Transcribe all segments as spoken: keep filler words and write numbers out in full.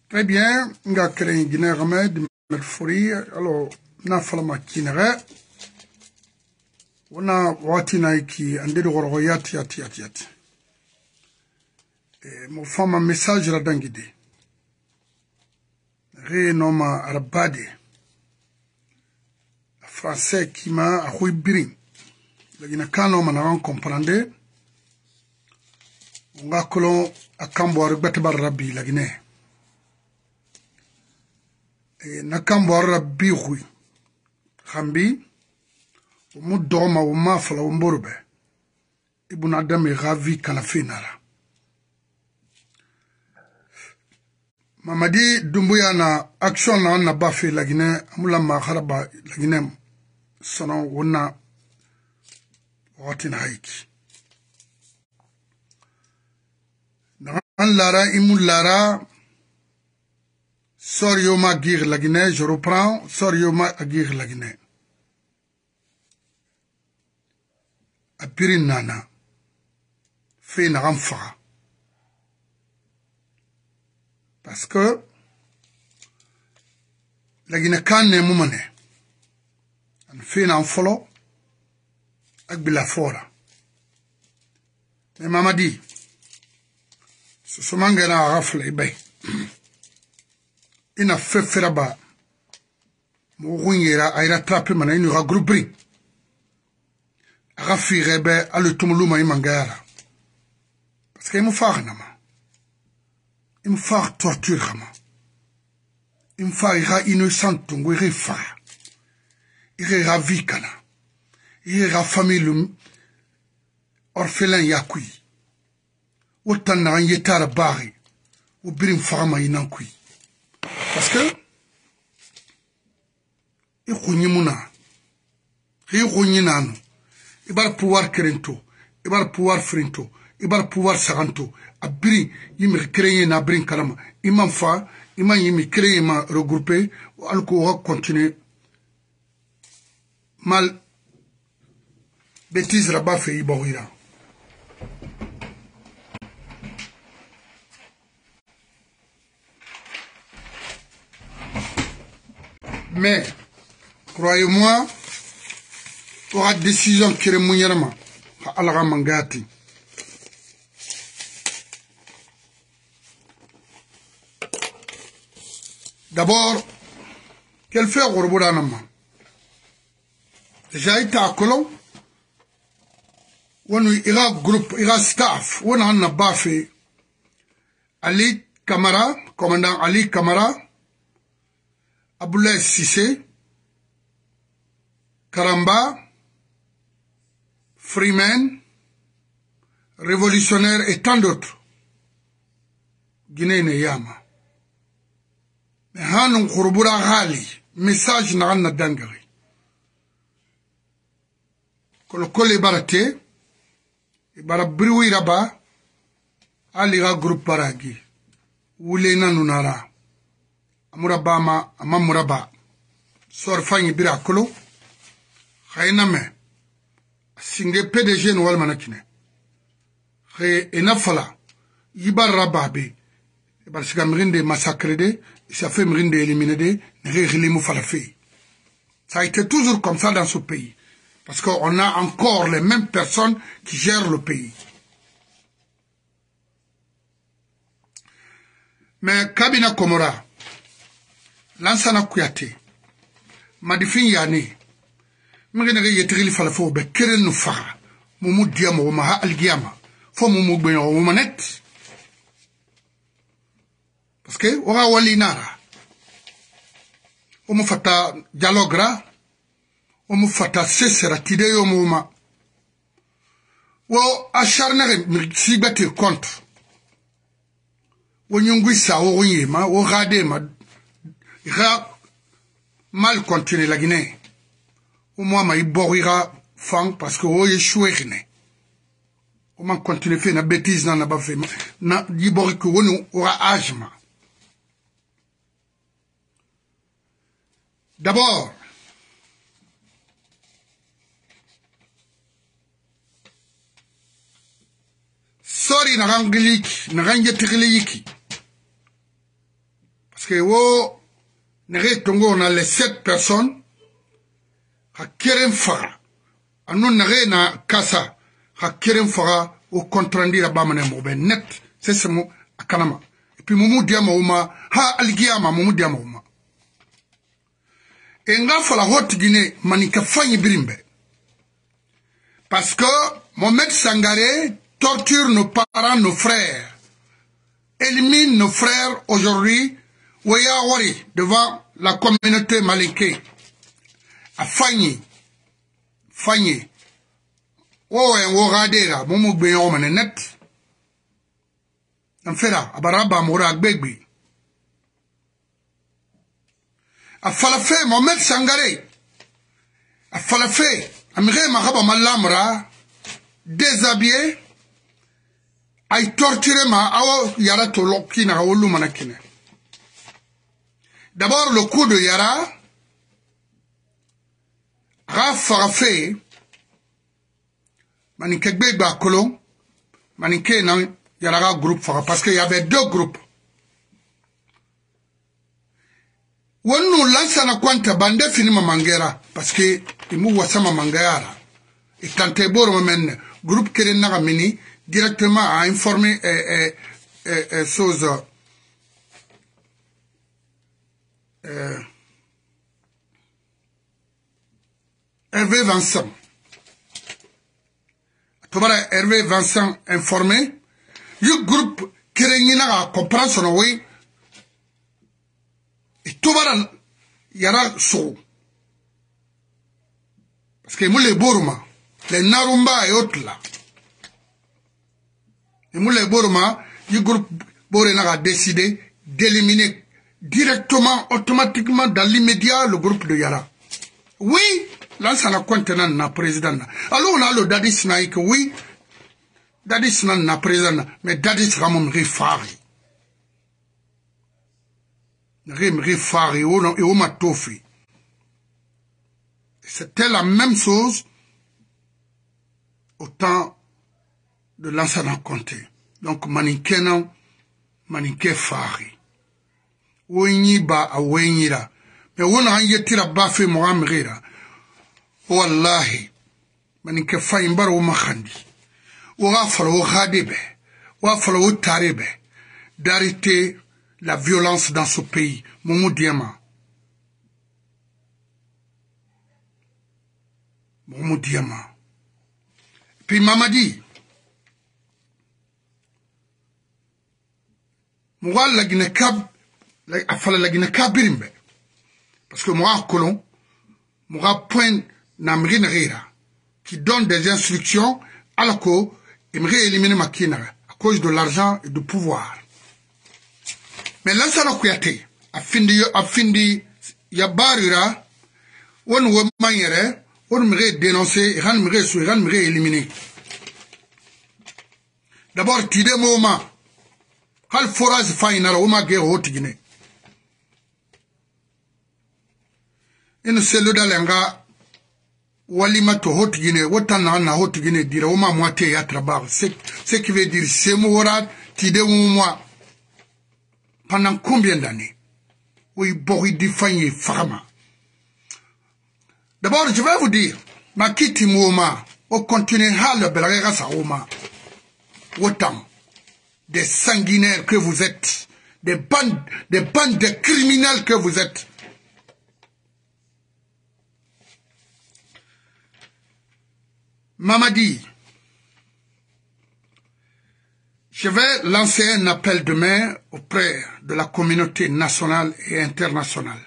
Très bien, nga créé Guinée Ahmed, Merfouri, alors, na falama kinere, on a watina qui ande de goro yati yati yati yati. Et mon femme un message la dangide. Ré noma arabade. Français qui m'a a hui birin. La Guinée kano manaran comprendre. On a colon a kambo arbet barabi la Guinée. Et na kambo arabi hui. Khambi. Mu doma u mafala u mborbe ibn adam ravi kana finala Mamadi Doumbouya na action na na bafi la Guinée amula ma kharaba la Guinée sono wona watin haiki na lara imul lara sorio ma guir la Guinée je reprends sorio ma guir la Guinée Apirin nana fait une ramfa parce que la Guinée can ne moumane en fait un follow avec la fora mais Mamadi ce sont mangana rafle bay ina fait feraba mo runyera ayra trappe mana inu regroupé Rafi Rebe a le tumuluma imangara. Parce qu'il me fait nama. Il me fait torture nama. Il me fait ira innocent tungu ira fa. Ira vikana. Ira famille orphelin yakui. Autant na yetara bari. Ou birim fama inankui. Parce que il muna. Il nanu. Ibar pouvoir kerento, ibar pouvoir frinto, ibar pouvoir saranto, abri yimi créer na brin kalama, imam fa, imam yimi créer ma regrouper, alko va continuer. Mal bêtise rabat fait iborira. Mais, croyez-moi, aura décision qui est mouillèrement à la ramangati. D'abord, quel fait au Robodanama? Déjà été à Colomb, on ira groupe, ira staff, on a un bafé. Ali Kamara, commandant Ali Kamara, Aboulay Sissé, Karamba, Freeman, révolutionnaire et tant d'autres. Guinée ne yama. Mais hanun khurubura ghali, message na ganna dangari. Kolo kole barate, ibara briwi raba, aliga groupe baragi. Wule na nunara. Amuraba ma, amamuraba. Sorfanyi bira kolo. Khayna me. Singe P D G no walmana kine khe enafala yibar rababe bar siga mrinde massacre de ça fait mrinde éliminer de ne fala fait. Ça a été toujours comme ça dans ce pays parce qu'on a encore les mêmes personnes qui gèrent le pays. Mais Kabina Komora Lansana Kouyaté Madifin Yane Mengene ge yetrili fala fo be keren no fa mumu diamo ma ha algiyama fo mumu gbe o manet parce que ora wali nara o mu fata dialogra o mu fata sesera tide yo muma wo acharner si bete compte wo nyungui sa wo yema wo rade ma ra mal continuer la Guinée. Au moins, ma iborira fang parce que oh échoué rien. Au moins continuer faire une bêtise dans la baffe. Na ibori que on aura agement. D'abord, sorry na rangilik na rangetirili yiki. Parce que wo nere tongo on a les sept personnes ha keren fara anu nere na kasa ha keren fara au contrandi la bamane mo ben net c'est ce mot akanama et puis mumu diama uma ha algiyama mumu diama uma et nga fala hot Guinée manika fanyi birimbe parce que Mohamed Sangaré torture nos parents, nos frères, élimine nos frères aujourd'hui. Ouya Wari devant la communauté malinké. A Fanyi. Fanyi. Oué Ouradera. Moumou Béon Manenet. N'fera. Abaraba Moura Gbegbi. A Falafé, Mohamed Sangaré. A Falafé. Amire Mahaba Malamra. Déshabillé. Ay torturé ma awo yara to lokki na wolu manakine. D'abord le coup de Yara a fait manike gbegba kolon manike nan Yara groupe fara parce qu'il y avait deux groupes. Wonu lansa na kwanta bande fini mamangera parce que imu wasama mangara et tante boro men groupe keren na mini directement à informer et et et chose euh, Hervé Vincent. Tobara Hervé Vincent informé. Le groupe Kerenina a comprendre son way. Et Tobara Yara So. Parce que nous les Burma, les Narumba et autres là. Et nous les Burma, le groupe Borena a décidé d'éliminer directement, automatiquement, dans l'immédiat, le groupe de Yara. Oui, là, ça n'a contenant na président. Alors, on a le Dadis Naïk, oui, Dadis na président, mais Dadis Ramon Rifari. Rim Rifari, et Oma Tofi. C'était la même chose au temps de l'ancien Comté. Donc, Manikenan, Manike Fari. Wenyi ba a wenyi ra. Me wona an yetira ba fe mo amrira. Wallahi. Manike fa imbar wo makhandi. Wo gafalo wo khadebe. Wo gafalo wo tarebe. D'arrêter la violence dans ce pays. Moumou Diama. Moumou Diama. Puis Mamadi. Mouwa la Guinée-Cab. Afala la Guinée Kabirimbe. Parce que moi, colon, moi, point n'amrine rira, qui donne des instructions à la co, et me rééliminer ma kinara, à cause de l'argent et du pouvoir. Mais là, ça n'a qu'à a findi, a findi, yabarira, on ne manière, on me dénoncer, et on me rééliminer, on me rééliminer. D'abord, tu dis moment, quel forage final, on m'a guerre haute Guinée. Inu selu dalenga walima to hot Guinée, wotana na hot Guinée dire oma moitié ya travail. Ce qui veut dire c'est mourad tide moi. Pendant combien d'années? Oui, bori défagné fama. D'abord, je vais vous dire, ma kiti mouma, au continent hal belagera sa oma. Autant des sanguinaires que vous êtes, des bandes, des bandes de criminels que vous êtes. Mamadi, je vais lancer un appel demain auprès de la communauté nationale et internationale.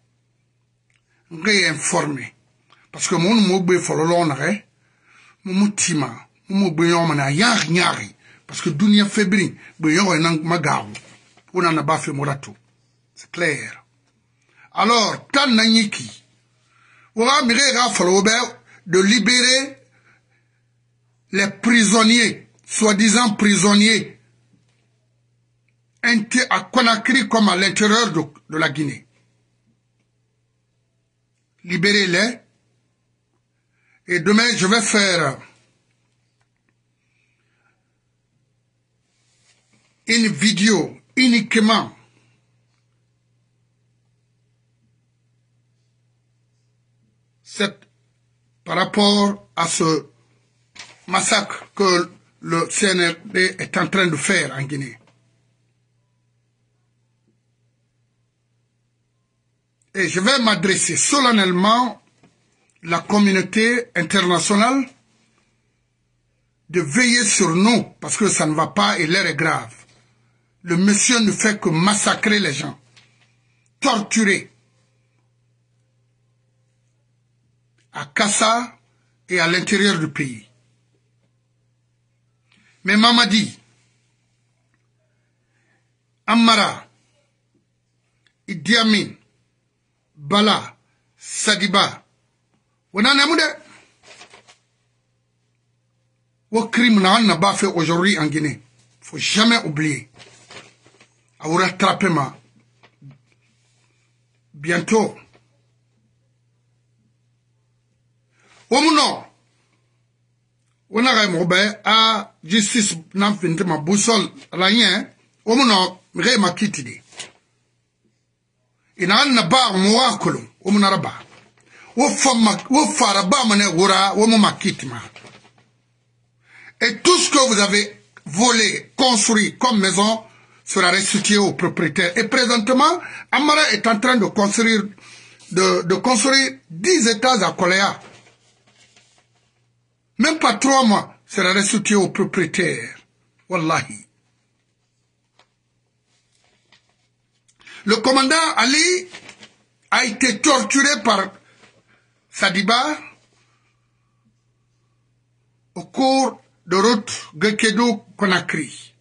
Réinformer. Parce que mon moubé fololonare, mon moutima, mon moubé yomana yar nyari. Parce que dunia fébrile, bouillon et magaou. On n'en a pas fait morato. C'est clair. Alors, tan nanyiki. On va de libérer les prisonniers, soi-disant prisonniers, à Conakry comme à l'intérieur de, de la Guinée. Libérez-les. Et demain, je vais faire une vidéo uniquement cette, par rapport à ce massacre que le C N R D est en train de faire en Guinée. Et je vais m'adresser solennellement à la communauté internationale de veiller sur nous, parce que ça ne va pas et l'air est grave. Le monsieur ne fait que massacrer les gens, torturer. À Kassa et à l'intérieur du pays. Mais Mamadi, Amara, Idi Amin, Bala, Sadiba, on en a moudé. Au crime n'a pas fait aujourd'hui en Guinée. Il ne faut jamais oublier. À vous rattraper, ma. Bientôt. Omuno, on a rémobé à justice n'a fait ma boussole rien. Omuno, m'ré ma kitidi. Ina n'a pas moi kolon. Omuna raba. Ou fama, ou faraba mane wura, ou ma kitima. Et tout ce que vous avez volé, construit comme maison sera restitué aux propriétaires. Et présentement, Amara est en train de construire, de, de construire dix étages à Koléa. Même pas trois mois, sera restitué aux propriétaires. Wallahi. Le commandant Ali a été torturé par Sadiba au cours de route Gekedo-Conakry.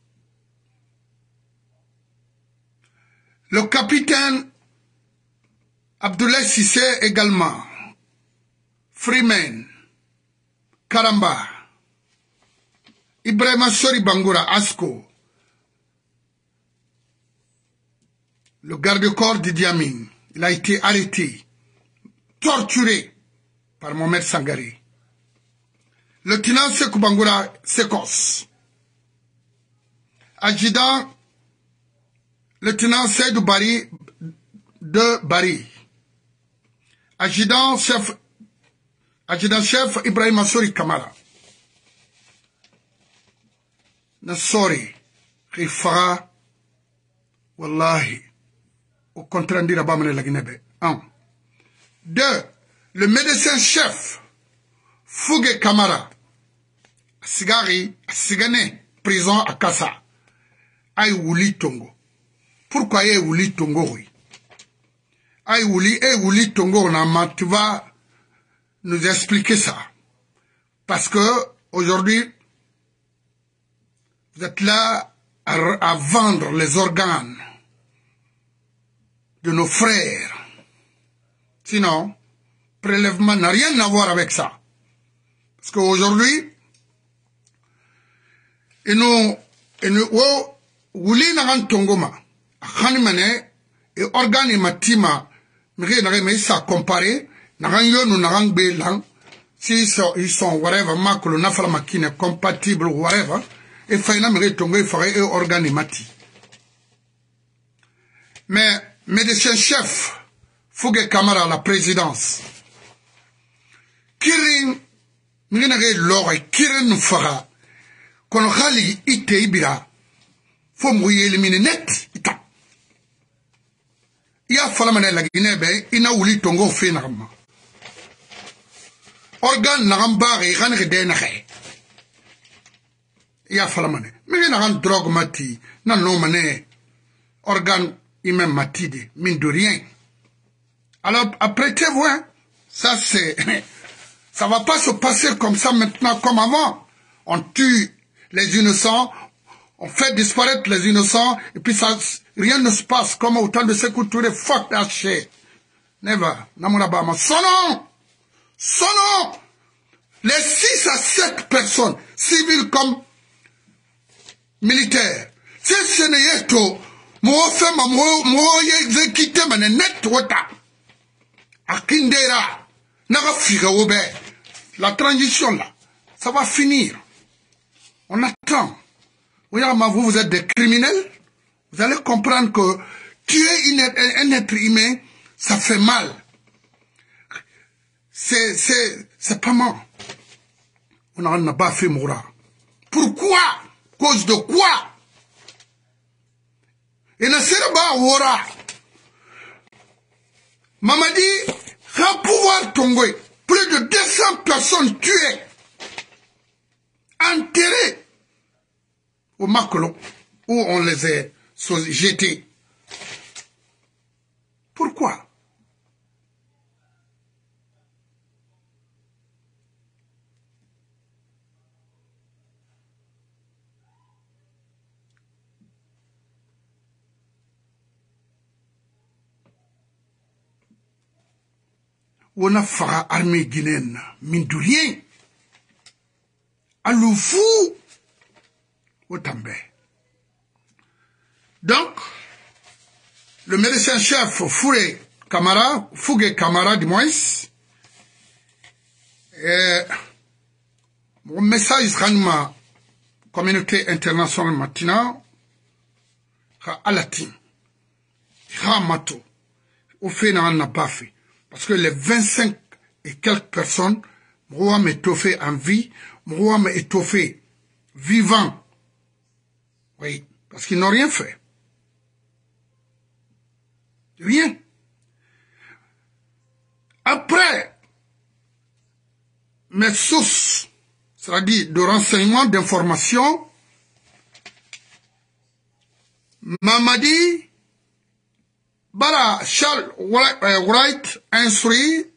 Le capitaine Abdoulaye Sissé également, Freeman, Karamba, Ibrahima Sori Bangoura Asko, le garde-corps d'Idi Amin, il a été arrêté, torturé par Mohamed Sangari. Le lieutenant Sekou Bangoura Sekos, adjudant lieutenant Seydou Bari de Bari, adjudant chef adjudant chef Ibrahim Sori Kamara. Nassori, Rifara, Wallahi, au contraire de Rabamane la Guinée. Un. Deux, le médecin chef, Fougue Kamara, Sigari, Sigane, prison à Kassa, Aïe Wouli Tongo. Pourquoi Aïe Wouli Tongo, oui? Aïe Wouli, Aïe Wouli Tongo, tu vas nous expliquer ça. Parce que, aujourd'hui, vous êtes là à, à vendre les organes de nos frères. Sinon, prélèvement n'a rien à voir avec ça. Parce qu'aujourd'hui, et nous, et nous, oh, Wouli Naran Tongoma, Khanimane, et organe matima, mais mais ça comparé, Naran Yon, Naran Bélan, si ils sont, whatever, Makolo, Nafala Makine, compatible, whatever, et Faina Méré Tongo, il ferait eux organe mati. Mais, médecin chef, Fougue Kamara, la présidence, Kirin, Minare Lore, Kirin Fara, qu'on rallie ite ibira, faut mouiller éliminer net, ita. Il y a fallu la Guinée, il n'a ouli tongo fait narma. Organe n'aramba et ran redénare. Il y a fallu mané. Mais il n'a pas drogue mati, n'a non mané. Organe, il même matide, mine de rien. Alors, après, tu vois, ça c'est, ça va pas se passer comme ça maintenant, comme avant. On tue les innocents, on fait disparaître les innocents, et puis ça, rien ne se passe comme au temps de Sékou Touré. Fuck that shit. Never. Namuna Bama. Son nom! Son nom! Les six à sept personnes, civiles comme militaires, si ce n'est pas, moi, fait ma, moi, exécuté, ma net, wata. Akindera. Naga figa obe. La transition là, ça va finir. On attend. Oui, vous, vous êtes des criminels. Vous allez comprendre que tuer une, un être humain, ça fait mal. c'est, c'est, c'est pas mal. On n'a pas fait Moura. Pourquoi? Cause de quoi? Et ne sera pas Moura. Mamadi, un pouvoir tongé. Plus de deux cents personnes tuées. Enterrées. Au Macolon. Où on les a jetés. Pourquoi? On a fait l'armée guinéenne, mine de rien. À l'oufou, au També. Donc, le médecin-chef Fouré Camara, Fougué Camara du moins, et mon message à communauté internationale maintenant, à Alatin, à Mato, au fait, n'a pas fait. Parce que les vingt-cinq et quelques personnes, moi m'a étoffé en vie, moi m'a étoffé vivant. Oui, parce qu'ils n'ont rien fait. Rien. Après, mes sources, c'est-à-dire de renseignements, d'informations, m'a dit, Bara Charles Wright instruit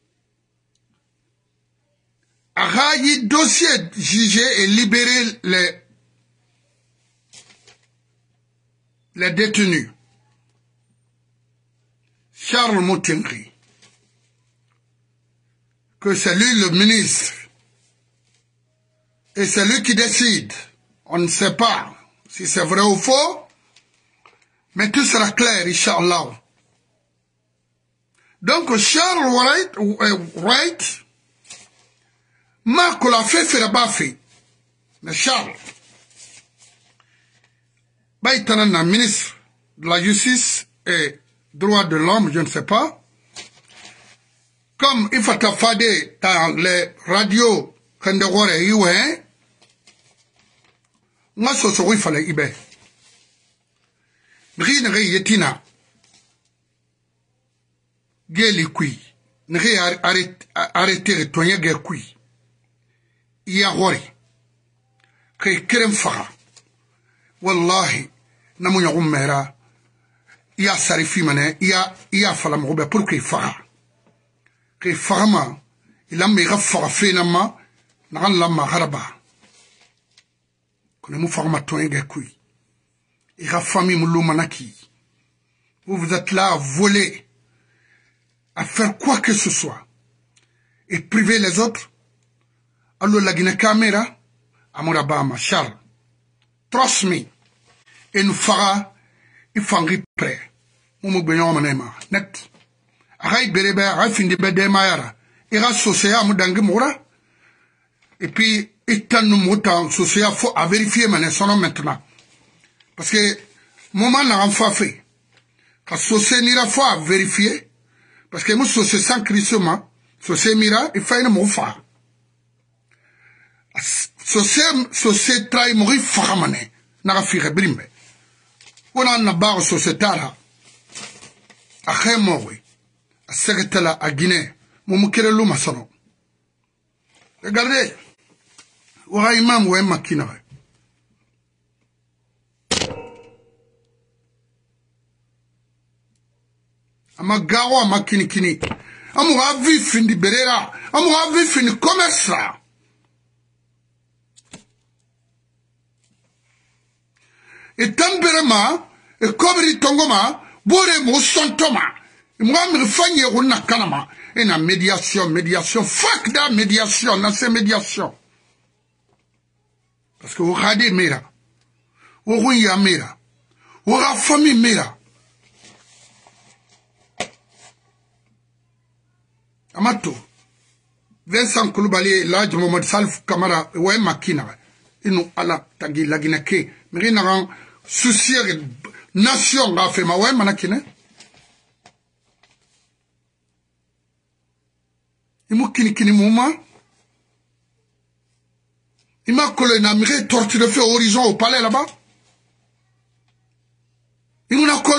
a raillé dossier jugé et libéré les, les détenus. Charles Moutingri, que c'est lui le ministre, et c'est lui qui décide. On ne sait pas si c'est vrai ou faux, mais tout sera clair, Inch'Allah. Donc, Charles Wright, Wright Marc l'a fait, fait pas fait. Mais Charles, Baïtana, ministre de la Justice et droits de l'homme, je ne sais pas. Comme il faut faire dans les radios, quand on voit les Ioué, moi, ce serait il fallait Ibé. Rien ne yetina. Geli kui. Ne arrêter de toigner gel kui. Iya hori. Kay kerem faga. Wallahi. Namu ya ummera. Iya sarifi mane. Iya, iya fala mgobe. Pour kay faga. Kay faga ma. Ilam me gaffaga fena ma. Nagan lamma haraba. Kone mu faga ma toigner gel kui. Et la famille Mouloumanaki, vous vous êtes là à voler, à faire quoi que ce soit, et priver les autres. Alors la Guinée caméra, Amourabama, Charles, trust me, et nous fera, il faut en prêt. Moumou Benyon Manema, net. Aïe Berebe, aïe fin de Bede Mayara, ira Soséa Moudangi Moura, et puis, étant nous moutons, Soséa, faut à vérifier mon son maintenant. Parce que, moment n'a rien fait. Quand Sosé n'ira pas vérifier, parce que moi, Sosé sans crissement, Sosé mira, il faut une moufa. Sosé, Sosé trahi mourir faramane, n'a fait brimbe. On a un barre Sosé tara. A Khémoui, à Seketala, à Guinée, Moumukere Luma sono. Regardez, ou a imam ou un maquinere. Ama gawa ama kini kini. Amu havi findi berera. Amu havi findi commerce. Et tamberema, et kobri tongoma, bore mo sontoma. Et moi me fanye runa kanama. Et na médiation, médiation, fuck da médiation, na c'est médiation. Parce que vous regardez mera. Vous regardez mera. Vous regardez famille mera. Amato, Vincent Koulibaly, l'âge de Mohamed Salif Kamara, ouais, Makina, et nous, ala, tagi, la Guinée, mais il a un souci, nation, a fait ma ouais, Manakine. imu kini kini mouma. Il m'a collé na mire torture fait horizon au palais là-bas. Il m'a collé.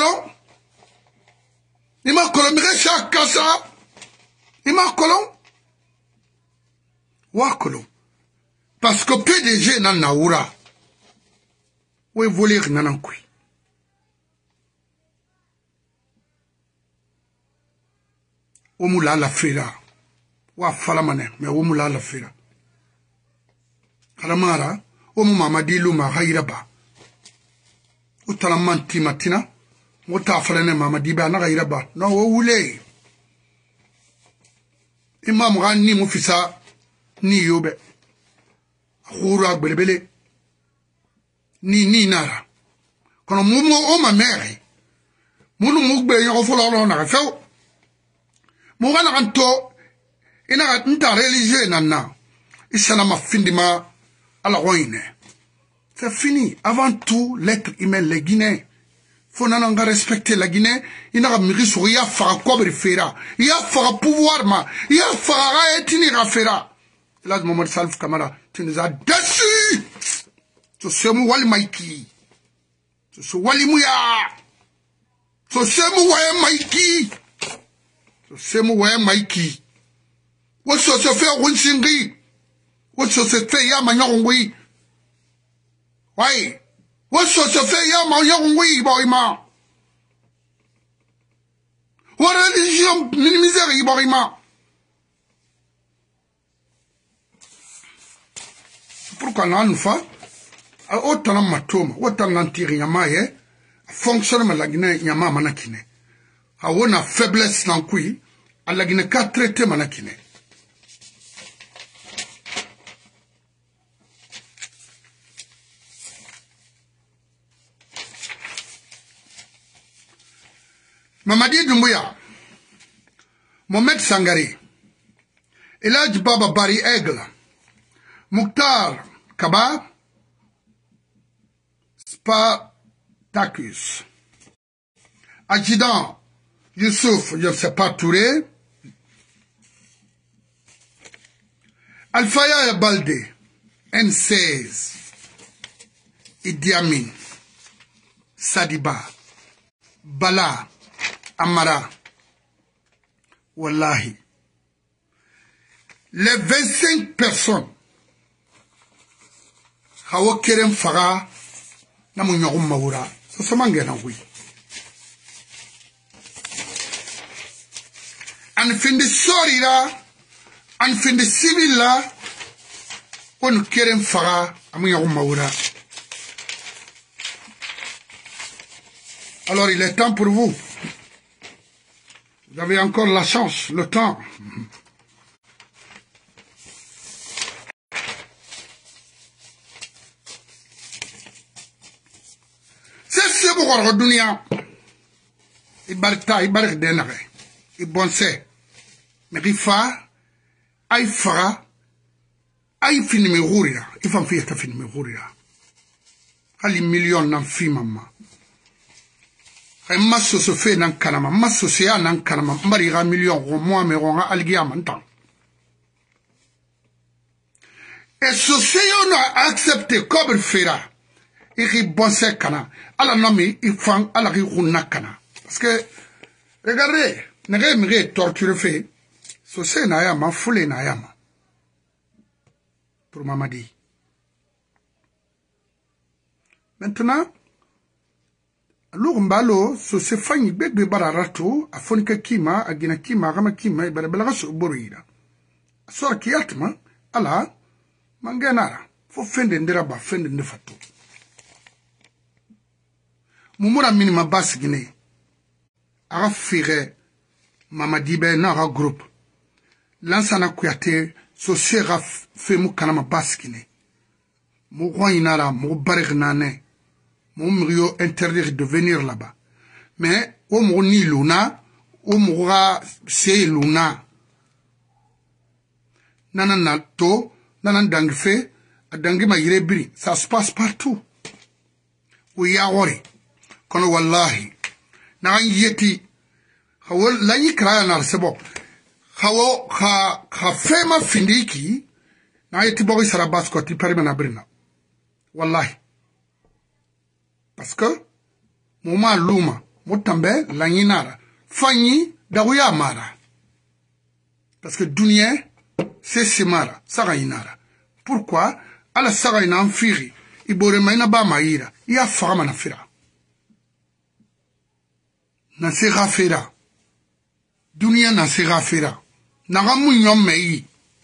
Il m'a collé mire chaque casa. Il m'a collé. Wa collé. Parce que P D G nan naoura. Ou voler nan kui. Omula la fera. Wa fala mané mais omula la fera. Kalamara, omu mamadi luma hairaba. Utalamanti matina, mutafalene mamadi ba na hairaba. No wule. Imam rani mufisa ni yobe. Khura belebele. Ni ni nara. Kono mumu oma mere. Munu mugbe yo folo na feu. Muga na kanto ina nta religieux nana. Islam findima. C'est fini. Avant tout, l'être humain, les Guinéens. Faut n'en respecter la Guinée. Il n'a pas mis sur il y a fait quoi de faire. Il y a fait pouvoir ma. Il y a fait étinir à faire. Là, Mohamed Salif Kamara, tu nous as déçus. Tu sais mou wali maiki. Tu sais wali mouya. Tu sais mou wali maiki. Tu sais mou wali maiki. Où se fait Winsingri? Où se fait ya manyongwi? Ouais. Où se fait ya manyongwi, boyma? Où religion minimiser, boyma? Pourquoi n'en fait? Autant matoma, autant n'antiri yamaye, fonctionne la Guinée yama manakine. A wona faiblesse nankui, à la Guinée ka traité manakine. Mamadi Doumbouya, Mohamed Sangari, Eladj Baba Bari Aigle, Mouktar Kaba, Spartacus, Adjudant Youssouf, je ne sais pas Touré, Alfaya Balde, N seize, Idi Amin, Sadiba, Bala, Amara, Wallahi, les vingt-cinq personnes, Hawa Kerem Fara, Namunyarum Maura, ça se mangena oui. En fin de sorry là, en fin de civil là, on Kerem Fara, Namunyarum Maura. Alors il est temps pour vous. Vous avez encore la chance, le temps. C'est ce que vous dunia. Ibarta, ibarik denare. Ibonse. Mais rifa, ay fara, ay fini me rouria. Ifam fiya ta fini me rouria. Ali million nan fi mama. Masso se fait nan kanama, masso se ya nan kanama, mbariga million moi me ronga algia mantan. Et ce seyon a accepté comme fera. Il bonse kana, ala nami il fang ala ri runa kana. Parce que regardez, nere mire torture fait, ce se na yama foule na yama. Pour Mamadi. Maintenant Lour mbalo so se fanyi begbe bararato afonika kima agina kima gama kima ibarabela so borira sora kiyatma ala mangenara fo fende ndira ba fende ndefato mumura minima bas gine aga fire Mamadi be na ga groupe lansana kuyate so sera femu kanama bas gine mo roinara mo barignané. Mon mrio interdire de venir là-bas. Mais, au moni luna, au moura c'est luna. Nanana to, nanan dangfe, a dangima yirebri. Ça se passe partout. Ou yawari. Kono wallahi. Nan yeti. Hawal, la yikraya nar sebo. Khawo kha kha fema findiki na yeti bogi sarabas ko ti perime na brina. Wallahi. Parce que moma luma motambe langinara fanyi daguya mara. Parce que dunia c'est semara saga inara. Pourquoi ala saga ina amfiri ibore maina ba maira ya fama na fira. Na se rafera. Dunia na se rafera. Naga munyom mei.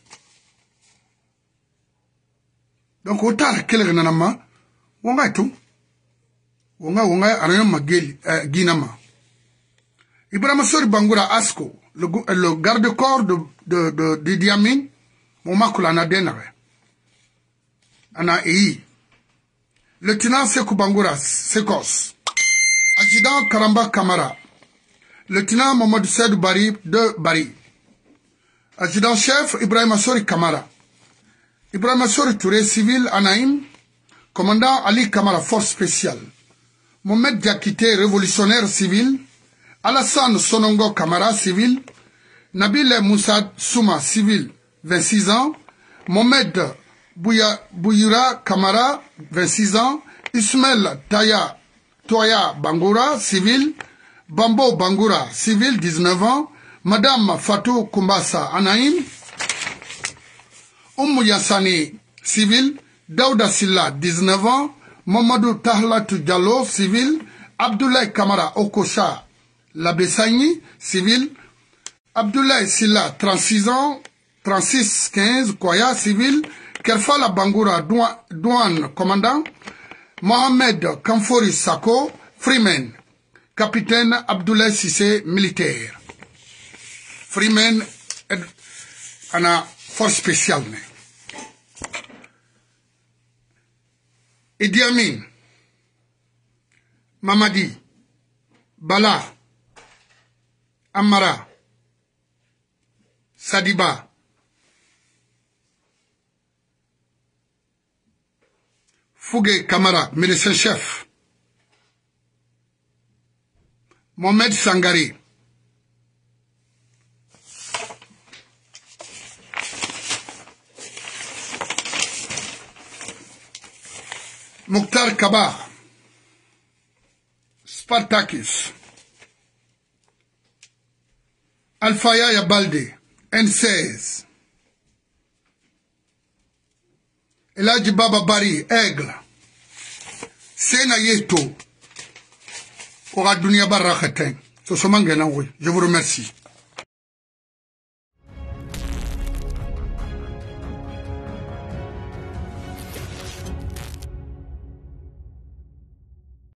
Donc otara kelere nanama wonga tu wonga wonga arayon mageli euh, ginama. Ibrahima Sori Bangoura Asko le, le garde-corps de de de, de Diamin moma kulana denare. Ana ei. Lieutenant Sekou Bangoura Sekos. Adjudant Karamba Kamara. Lieutenant Mohamed Said Bari de Bari. Adjudant-chef Ibrahima Sori Kamara. Ibrahima Sori Touré, civil Anaïm. Commandant Ali Kamara, force spéciale. Mohamed Diakité, révolutionnaire civil. Alassane Sonongo Kamara, civil. Nabil Moussa Souma, civil, vingt-six ans. Mohamed Bouya, Bouyura Kamara, vingt-six ans. Ismaël Taya Toya Bangoura, civil. Bambo Bangoura, civil, dix-neuf ans. Madame Fatou Kumbasa Anaïm. Oumou Yassani, civil. Daouda Silla, dix-neuf ans. Mamadou Tahlatou Diallo, civil. Abdoulaye Kamara Okosha Labessani, civil. Abdoulaye Silla, trente-six ans. trente-six quinze, Koya, civil. Kerfala Bangoura, douane, commandant. Mohamed Kamfori Sako, Freeman. Capitaine Abdoulaye Sissé, militaire. Freeman, ana force spéciale. Idi Amin, Mamadi, Bala, Amara, Sadiba, Fougué Kamara, médecin-chef, Mohamed Sangari, Mokhtar Kaba, Spartacus, Alfaya Yabalde, N seize, Eladji Baba Bari, Aigle, Sena Yeto, Ora Dunia Barra Khaten. Je vous remercie.